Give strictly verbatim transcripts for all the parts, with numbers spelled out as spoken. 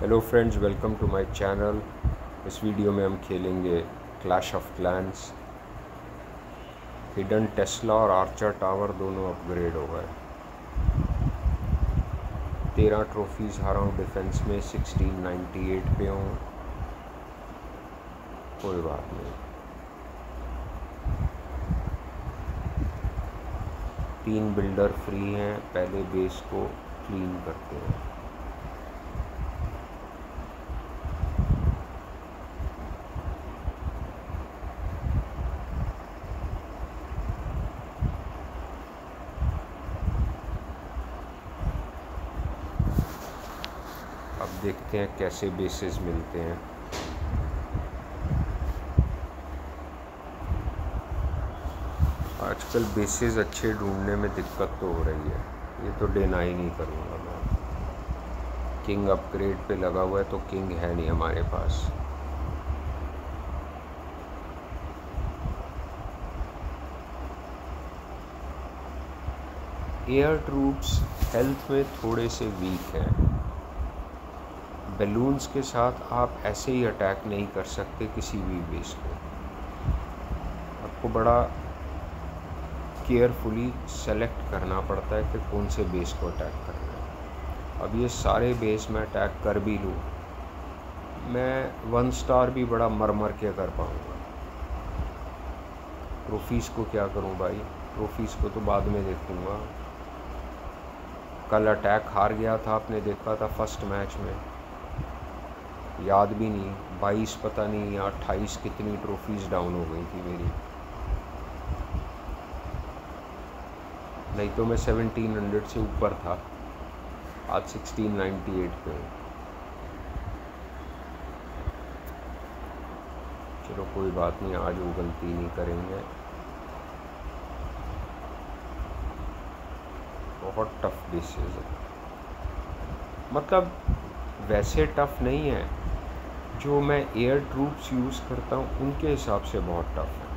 Hello friends, welcome to my channel. इस video में हम खेलेंगे clash of clans. Hidden Tesla और आर्चर टावर दोनों अपग्रेड हो गए। तेरह ट्रॉफीज़ हारा हूँ डिफेंस में, सिक्सटीन नाइन्टी एट पे हूँ। कोई बात नहीं, तीन बिल्डर फ्री हैं। पहले बेस को क्लीन करते हैं। अब देखते हैं कैसे बेसेस मिलते हैं। आजकल बेसेस अच्छे ढूंढने में दिक्कत तो हो रही है, ये तो डिनाई नहीं करूँगा मैं। किंग अपग्रेड पे लगा हुआ है तो किंग है नहीं हमारे पास। एयर ट्रूप्स हेल्थ में थोड़े से वीक हैं। बैलून्स के साथ आप ऐसे ही अटैक नहीं कर सकते किसी भी बेस को। आपको बड़ा केयरफुली सेलेक्ट करना पड़ता है कि कौन से बेस को अटैक करना है। अब ये सारे बेस मैं अटैक कर भी लूँ, मैं वन स्टार भी बड़ा मर मर के कर पाऊँगा। ट्रॉफीज़ को क्या करूँ भाई, ट्रॉफीज़ को तो बाद में देखूँगा। कल अटैक हार गया था, आपने देखा था फर्स्ट मैच में, याद भी नहीं, बाईस पता नहीं या अट्ठाईस कितनी ट्रॉफीज़ डाउन हो गई थी मेरी। नहीं तो मैं सेवनटीन हंड्रेड से ऊपर था, आज सिक्सटीन नाइन्टी एट पे हूँ। चलो कोई बात नहीं, आज वो गलती नहीं करेंगे। बहुत टफ बेसेस है, मतलब वैसे टफ नहीं है, जो मैं एयर ट्रूप्स यूज़ करता हूँ उनके हिसाब से बहुत टफ है।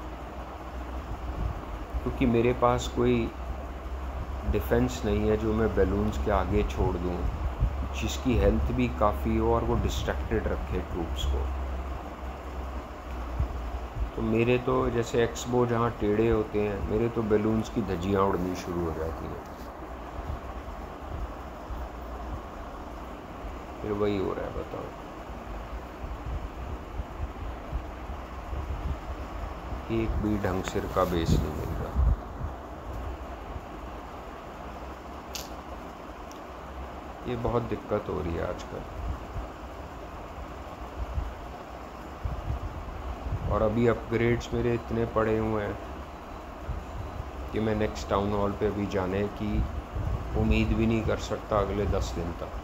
क्योंकि मेरे पास कोई डिफेंस नहीं है जो मैं बैलून्स के आगे छोड़ दूँ, जिसकी हेल्थ भी काफ़ी हो और वो डिस्ट्रैक्टेड रखे ट्रूप्स को। तो मेरे तो जैसे एक्सबो जहाँ टेढ़े होते हैं, मेरे तो बैलून्स की धज्जियाँ उड़नी शुरू हो जाती हैं। फिर वही हो रहा है, बताओ। एक भी ढंग सिर का बेस नहीं मिल रहा। ये बहुत दिक्कत हो रही है आजकल। और अभी अपग्रेड्स मेरे इतने पड़े हुए हैं कि मैं नेक्स्ट टाउन हॉल पे अभी जाने की उम्मीद भी नहीं कर सकता अगले दस दिन तक।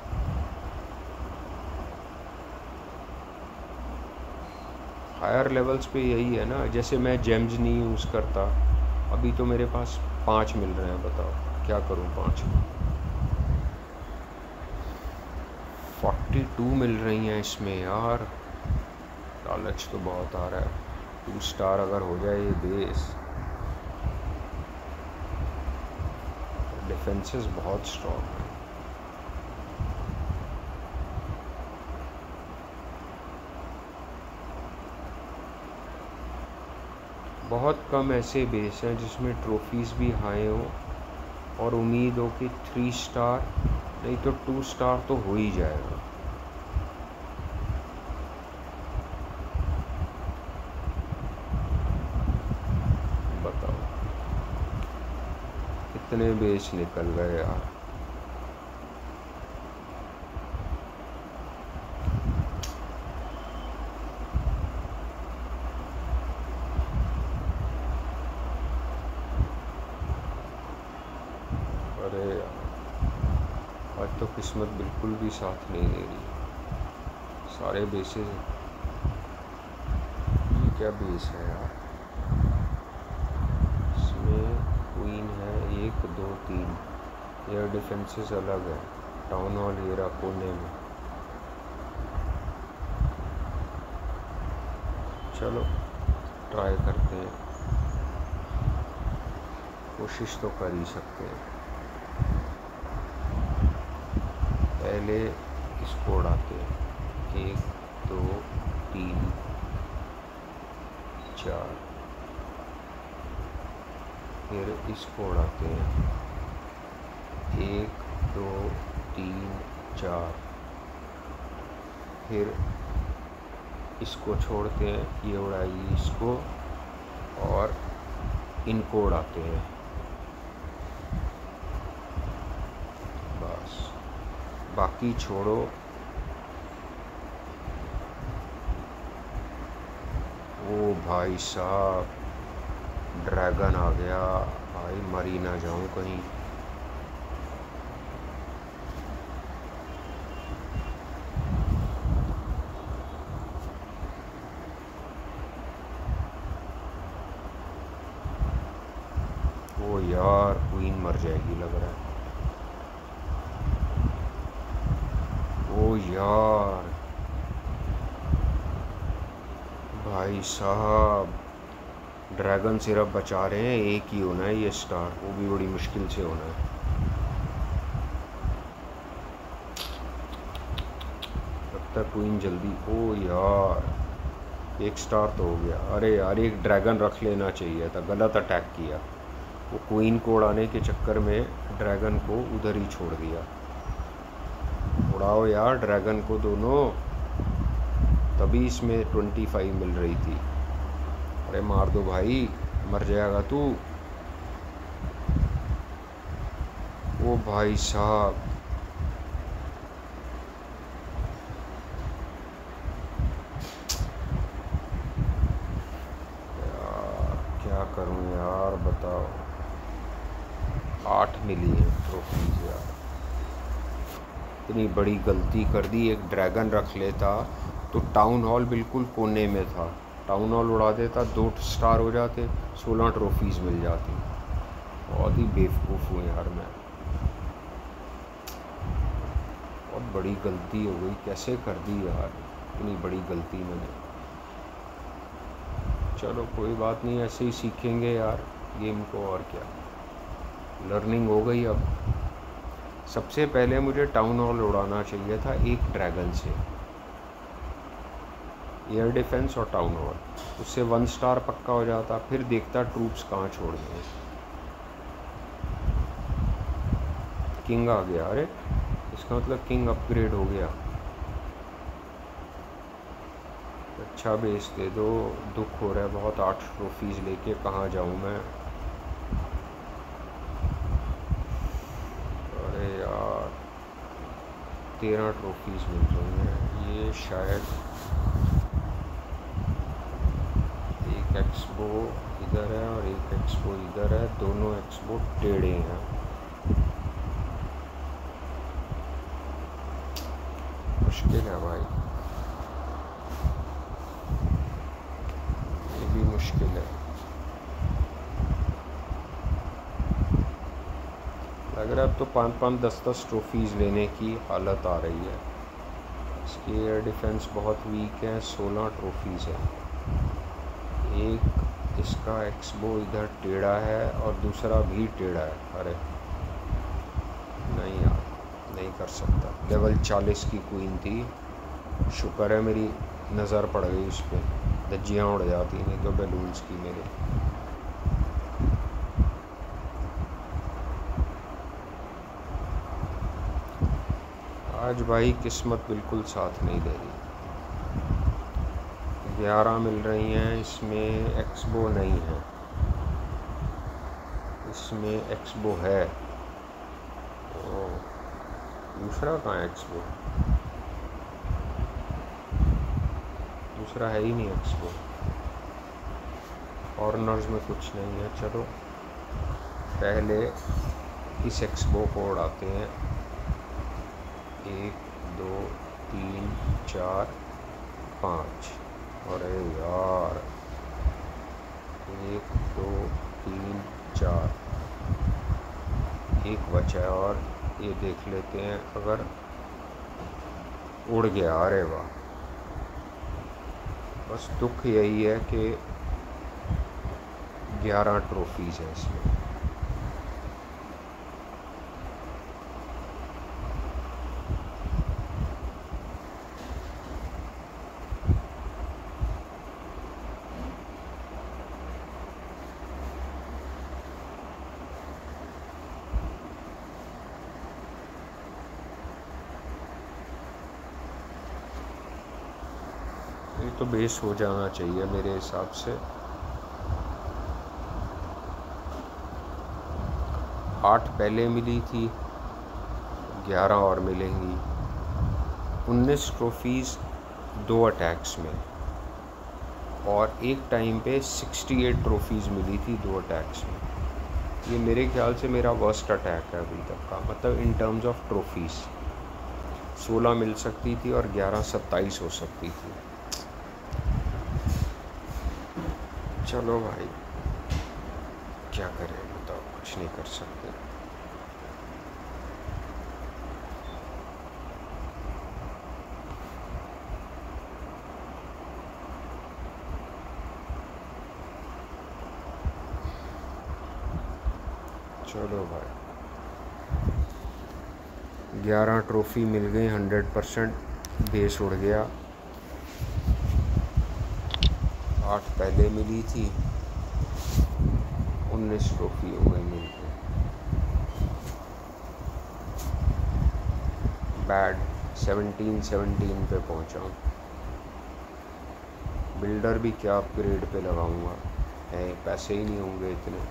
हायर लेवल्स पे यही है ना, जैसे मैं जेम्स नहीं यूज़ करता, अभी तो मेरे पास पाँच मिल रहे हैं। बताओ क्या करूं पाँच में। फोर्टी टू मिल रही हैं इसमें यार, लालच तो बहुत आ रहा है। टू स्टार अगर हो जाए ये बेस, डिफेंसेस बहुत स्ट्रॉन्ग है। बहुत कम ऐसे बेस हैं जिसमें ट्रॉफीज़ भी हाई हो और उम्मीद हो कि थ्री स्टार नहीं तो टू स्टार तो हो ही जाएगा। बताओ कितने बेस निकल गए यार। अरे यार, आज तो किस्मत बिल्कुल भी साथ नहीं दे रही। सारे बेसेस, ये क्या बेस है यार, इसमें क्वीन है, एक दो तीन, एयर डिफेंसेस अलग है। टाउन हॉल एरा कोने में। चलो ट्राई करते हैं, कोशिश तो कर ही सकते हैं। पहले इसको उड़ाते हैं, एक दो तीन चार, फिर इसको उड़ाते हैं, एक दो तीन चार, फिर इसको छोड़ते हैं, ये उड़ाइए इसको और इनको उड़ाते हैं। बस बाकी छोड़ो। ओ भाई साहब, ड्रैगन आ गया भाई, मरी ना जाऊं कहीं। ओ यार, क्वीन मर जाएगी लग रहा है। ओ यार भाई साहब, ड्रैगन सिर्फ बचा रहे हैं, एक ही होना है ये स्टार, वो भी बड़ी मुश्किल से होना है। तब तक क्वीन जल्दी। ओ यार, एक स्टार तो हो गया। अरे यार, एक ड्रैगन रख लेना चाहिए था, गलत अटैक किया। वो क्वीन को उड़ाने के चक्कर में ड्रैगन को उधर ही छोड़ दिया। उड़ाओ यार ड्रैगन को दोनों, तभी इसमें ट्वेंटी फाइव मिल रही थी। अरे मार दो भाई, मर जाएगा तू। ओ भाई साहब, यार क्या करूं यार, बताओ। आठ मिली है ट्रॉफीज यार, इतनी बड़ी गलती कर दी। एक ड्रैगन रख लेता तो टाउन हॉल बिल्कुल कोने में था, टाउन हॉल उड़ा देता, दो स्टार हो जाते, सोलह ट्रॉफीज़ मिल जाती। बहुत ही बेवकूफ़ हूँ यार मैं, बहुत बड़ी गलती हो गई। कैसे कर दी यार इतनी बड़ी गलती मैंने। चलो कोई बात नहीं, ऐसे ही सीखेंगे यार गेम को, और क्या, लर्निंग हो गई अब। सबसे पहले मुझे टाउन हॉल उड़ाना चाहिए था एक ड्रैगन से, एयर डिफेंस और टाउन हॉल, उससे वन स्टार पक्का हो जाता। फिर देखता ट्रूप्स कहाँ छोड़ गए। किंग आ गया, अरे इसका मतलब किंग अपग्रेड हो गया। अच्छा बेस दे दो, दुख हो रहा है बहुत। आठ ट्रॉफीज़ लेके कहाँ जाऊँ मैं। अरे यार, तेरह ट्रॉफीज़ मिल रही हैं। ये शायद एक एक्सपो इधर है और एक एक्सपो इधर है, दोनों एक्सपो टेढ़े हैं। मुश्किल है भाई, ये भी मुश्किल है। लग रहा है अब तो पाँच पाँच दस दस ट्रॉफीज़ लेने की हालत आ रही है। इसकी एयर डिफेंस बहुत वीक है, सोलह ट्रॉफीज़ है। एक इसका एक्सपो इधर टेढ़ा है और दूसरा भी टेढ़ा है। अरे नहीं यार, नहीं कर सकता। लेवल चालीस की क्वीन थी, शुक्र है मेरी नज़र पड़ गई उस पर, धज्जियाँ उड़ जाती, नहीं तो बैलून्स की मेरे। आज भाई किस्मत बिल्कुल साथ नहीं दे रही। ग्यारह मिल रही हैं, इसमें एक्सपो नहीं है, इसमें एक्सपो है। ओ, दूसरा कहाँ है एक्सपो? दूसरा है ही नहीं एक्सपो। कॉर्नर्स में कुछ नहीं है। चलो पहले इस एक्सपो को उड़ाते हैं। एक दो तीन चार पाँच, अरे यार, एक दो तीन चार, एक बचा है और ये देख लेते हैं अगर उड़ गया। अरे वाह, बस दुख यही है कि ग्यारह ट्रॉफीज़ हैं इसमें। तो बेस हो जाना चाहिए मेरे हिसाब से। आठ पहले मिली थी, ग्यारह और मिलेंगी। उन्नीस ट्रॉफीज़ दो अटैक्स में, और एक टाइम पे अड़सठ ट्रॉफीज़ मिली थी दो अटैक्स में। ये मेरे ख्याल से मेरा वर्स्ट अटैक है अभी तक का, मतलब इन टर्म्स ऑफ ट्रॉफीज़। सोलह मिल सकती थी और ग्यारह सत्ताईस हो सकती थी। चलो भाई क्या करें, बताओ, कुछ नहीं कर सकते। चलो भाई, ग्यारह ट्रॉफ़ी मिल गई, हंड्रेड परसेंट बेस उड़ गया। आठ पहले मिली थी, उन्नीस ट्रॉफ़ी हो गई मिल के। बैड सेवनटीन सेवनटीन पे पहुंचा हूँ। बिल्डर भी क्या अपग्रेड पे लगाऊंगा, है पैसे ही नहीं होंगे इतने।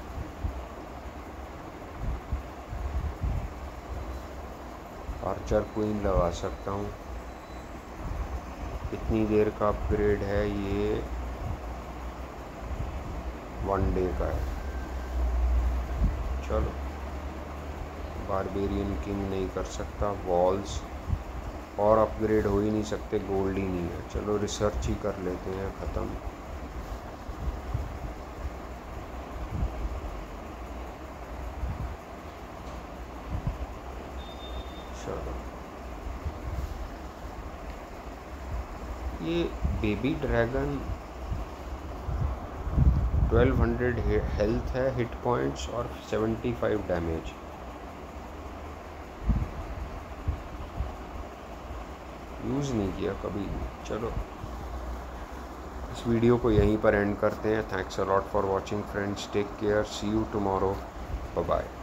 आर्चर क्वीन लगा सकता हूँ, इतनी देर का अपग्रेड है, ये वन डे का है। चलो, बारबेरियन किंग नहीं कर सकता, वॉल्स और अपग्रेड हो ही नहीं सकते, गोल्ड ही नहीं है। चलो रिसर्च ही कर लेते हैं, ख़त्म। चलो, ये baby dragon twelve hundred health है, हिट पॉइंट्स और सेवेंटी फाइव डैमेज। यूज़ नहीं किया कभी भी। चलो, इस वीडियो को यहीं पर एंड करते हैं। Thanks a lot for watching friends, take care, see you tomorrow, bye bye.